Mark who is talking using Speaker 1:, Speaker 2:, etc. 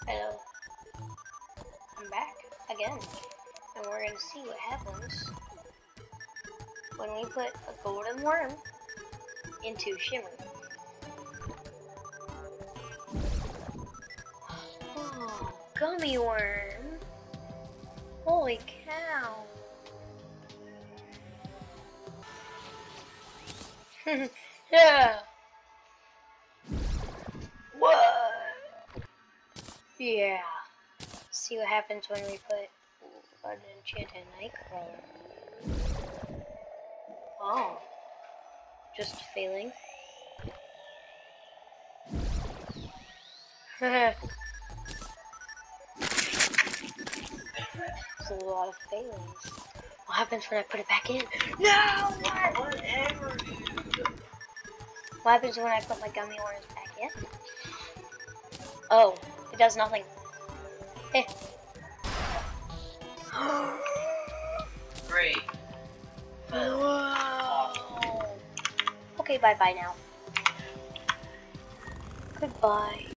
Speaker 1: Hello. I'm back again. And we're gonna see what happens when we put a golden worm into shimmer. Oh, gummy worm. Holy cow. Yeah. What? Yeah. See what happens when we put an enchanted nightcrawler. Oh. Just failing. There's a lot of failings. What happens when I put it back in? No! What?
Speaker 2: Whatever, dude.
Speaker 1: What happens when I put my gummy worms back in? Oh, it does nothing. Eh.
Speaker 2: Great.
Speaker 1: Wow. Okay, bye-bye now. Goodbye.